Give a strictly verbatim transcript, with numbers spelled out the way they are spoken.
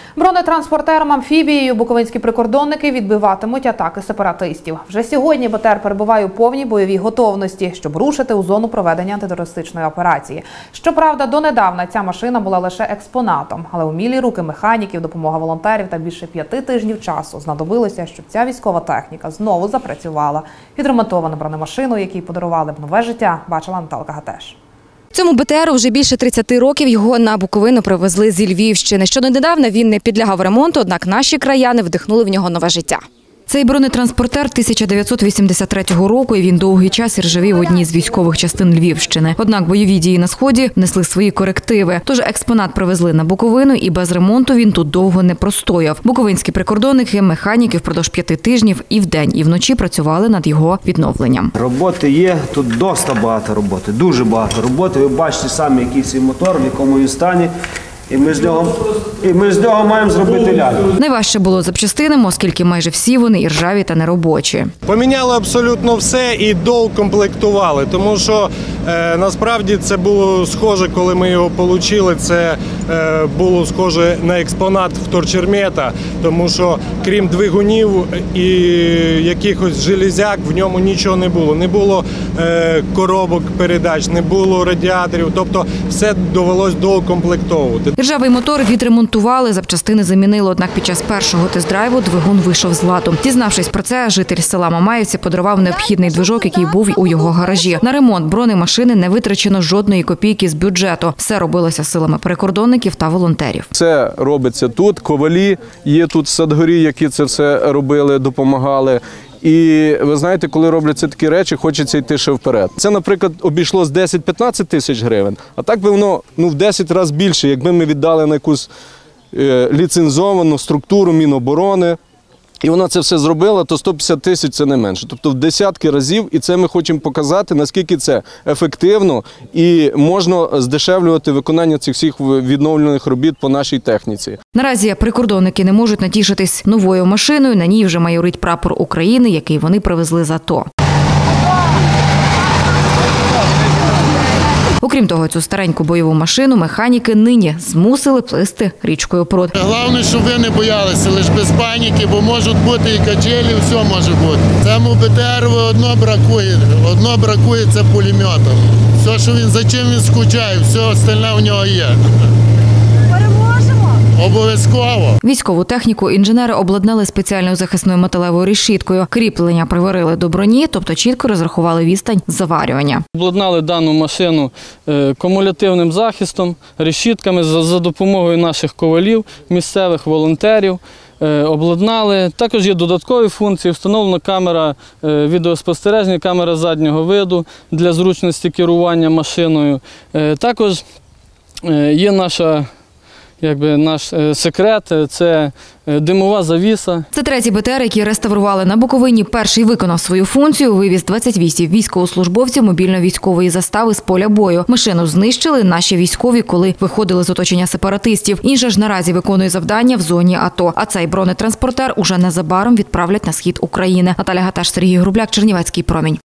Бронетранспортером амфібією буковинські прикордонники відбиватимуть атаки сепаратистів. Вже сьогодні БТР перебуває у повній бойовій готовності, щоб рушити у зону проведення антитерористичної операції. Щоправда, донедавна ця машина була лише експонатом, але умілі руки механіків, допомога волонтерів та більше п'яти тижнів часу знадобилося, щоб ця військова техніка знову запрацювала. Відремонтовану бронемашину, якій подарували б нове життя, бачила Наталка Гатеш. Цьому БТРу вже більше тридцяти років. Його на Буковину привезли зі Львівщини. Щонедавна він не підлягав ремонту, однак наші краяни вдихнули в нього нове життя. Цей бронетранспортер тисяча дев'ятсот вісімдесят третього року, і він довгий час іржавів в одній з військових частин Львівщини. Однак бойові дії на Сході внесли свої корективи. Тож експонат привезли на Буковину, і без ремонту він тут довго не простояв. Буковинські прикордонники, механіки впродовж п'яти тижнів і вдень, і вночі працювали над його відновленням. Роботи є, тут досить багато роботи, дуже багато роботи. Ви бачите самі, який цей мотор, в якому він стані. І ми з нього, і ми з нього маємо зробити ляльку. Найважче було запчастинами, оскільки майже всі вони іржаві та неробочі. Поміняли абсолютно все і доукомплектували, тому що е, насправді це було схоже, коли ми його отримали, це е, було схоже на експонат вторчермета, тому що крім двигунів і якихось железяк в ньому нічого не було. Не було е, коробок передач, не було радіаторів, тобто все довелось доукомплектовувати. Іржавий мотор відремонтували, запчастини замінили, однак під час першого тест-драйву двигун вийшов з ладу. Дізнавшись про це, житель села Мамаївці подарував необхідний движок, який був у його гаражі. На ремонт бронемашини не витрачено жодної копійки з бюджету. Все робилося силами прикордонників та волонтерів. Це робиться тут, ковалі є тут в Садгорі, які це все робили, допомагали. І ви знаєте, коли робляться такі речі, хочеться йти ще вперед. Це, наприклад, обійшлось десять-п'ятнадцять тисяч гривень, а так би воно ну, в десять разів більше, якби ми віддали на якусь е, ліцензовану структуру Міноборони. І вона це все зробила, то сто п'ятдесят тисяч – це не менше. Тобто в десятки разів, і це ми хочемо показати, наскільки це ефективно і можна здешевлювати виконання цих всіх відновлюваних робіт по нашій техніці. Наразі прикордонники не можуть натішитись новою машиною, на ній вже майорить прапор України, який вони привезли з АТО. Окрім того, цю стареньку бойову машину механіки нині змусили плисти річкою Прут. Головне, щоб ви не боялися, лише без паніки, бо можуть бути і качелі, все може бути. Цьому БТРу одно бракує, одно бракує – це пулеметом. Все, що він, за чим він скучає, все остальне у нього є. Обов'язково. Військову техніку інженери обладнали спеціальною захисною металевою решіткою. Кріплення приварили до броні, тобто чітко розрахували відстань заварювання. Обладнали дану машину кумулятивним захистом, решітками за допомогою наших ковалів, місцевих волонтерів. Обладнали. Також є додаткові функції, встановлена камера відеоспостереження, камера заднього виду для зручності керування машиною. Також є наша Якби наш секрет – це димова завіса. Це третій БТР, який реставрували на Буковині. Перший виконав свою функцію, вивіз двадцять вісім військовослужбовців мобільно-військової застави з поля бою. Машину знищили наші військові, коли виходили з оточення сепаратистів. Інша ж наразі виконує завдання в зоні АТО. А цей бронетранспортер уже незабаром відправлять на схід України. Наталя Гатеш, Сергій Грубляк, Чернівецький промінь.